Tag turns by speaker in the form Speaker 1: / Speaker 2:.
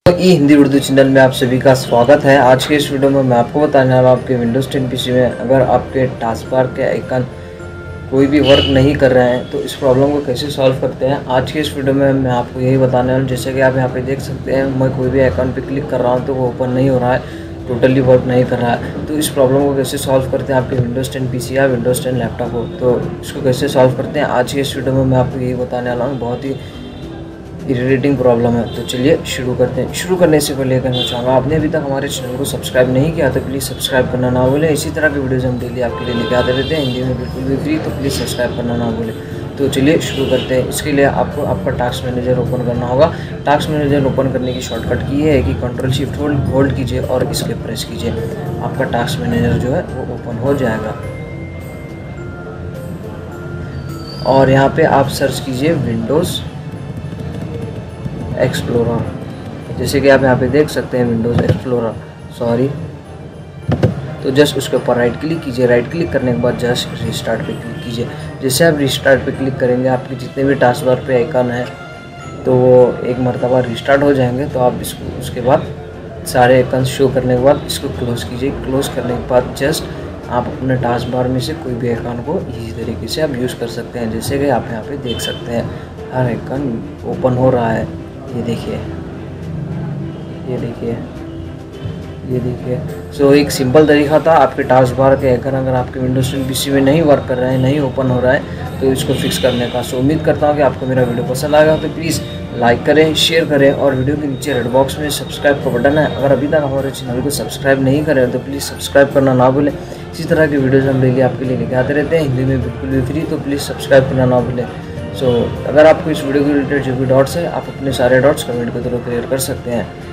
Speaker 1: तो ई हिंदी उर्दू चैनल में आप सभी का स्वागत है। आज के इस वीडियो में मैं आपको बताने वाला हूँ आपके विंडोज़ 10 पीसी में अगर आपके टास्क बार के आइकन कोई भी वर्क नहीं कर रहे हैं तो इस प्रॉब्लम को कैसे सॉल्व करते हैं। आज के इस वीडियो में मैं आपको यही बताने वाला हूँ। जैसे कि आप यहाँ पे देख सकते हैं, मैं कोई भी आइकन पे क्लिक कर रहा हूँ तो वो ओपन नहीं हो रहा है, टोटली वर्क नहीं कर रहा है। तो इस प्रॉब्लम को कैसे सॉल्व करते हैं आपके विंडोज़ 10 पीसी या विंडोज़ 10 लैपटॉप हो, तो इसको कैसे सॉल्व करते हैं आज के इस वीडियो में मैं आपको यही बताने वाला हूँ। बहुत ही इरिटेटिंग प्रॉब्लम है। तो चलिए शुरू करते हैं। शुरू करने से पहले कहना चाहूँगा, आपने अभी तक हमारे चैनल को सब्सक्राइब नहीं किया तो प्लीज़ सब्सक्राइब करना ना भूलें। इसी तरह की वीडियोज़ हम डेली आपके लिए लेके आते रहते हैं, हिंदी में बिल्कुल भी फ्री, तो प्लीज़ सब्सक्राइब करना ना भूलें। तो चलिए शुरू करते हैं। इसके लिए आपको आपका टास्क मैनेजर ओपन करना होगा। टास्क मैनेजर ओपन करने की शॉर्टकट की है कि Ctrl+Shift होल्ड कीजिए और इसके प्रेस कीजिए। आपका टास्क मैनेजर जो है वो ओपन हो जाएगा और यहाँ पे आप सर्च कीजिए विंडोज़ एक्सप्लोरर। जैसे कि आप यहाँ पे देख सकते हैं विंडोज़ एक्सप्लोरर, तो जस्ट उसके ऊपर राइट क्लिक कीजिए। राइट क्लिक करने के बाद जस्ट रिस्टार्ट पे क्लिक कीजिए। जैसे आप रिस्टार्ट पे क्लिक करेंगे, आपके जितने भी टास्क बार पे आइकन है तो वो एक मरतबा रिस्टार्ट हो जाएंगे। तो आप इसको उसके बाद सारे आइकन शो करने के बाद इसको क्लोज़ कीजिए। क्लोज़ करने के बाद जस्ट आप अपने टास्क बार में से कोई भी आइकन को इसी तरीके से आप यूज़ कर सकते हैं। जैसे कि आप यहाँ पे देख सकते हैं हर आइकन ओपन हो रहा है। ये देखिए, ये देखिए, ये देखिए। सो एक सिंपल तरीका था आपके टास्क बार के आइकन अगर आपके विंडोज़ 10 पीसी में नहीं वर्क कर रहे हैं, नहीं ओपन हो रहा है, तो इसको फिक्स करने का। सो उम्मीद करता हूँ कि आपको मेरा वीडियो पसंद आएगा। तो प्लीज़ लाइक करें, शेयर करें और वीडियो के नीचे रेड बॉक्स में सब्सक्राइब का बटन है, अगर अभी तक हमारे चैनल को सब्सक्राइब नहीं करें तो प्लीज़ सब्सक्राइब करना ना भूलें। इसी तरह की वीडियोज़ हम डेली आपके लिए लेके आते रहते हैं, हिंदी में बिल्कुल भी फ्री, तो प्लीज़ सब्सक्राइब करना ना भूलें। सो अगर आपको इस वीडियो के रिलेटेड जो भी डाउट्स है, आप अपने सारे डाउट्स कमेंट के थ्रू क्लियर कर सकते हैं।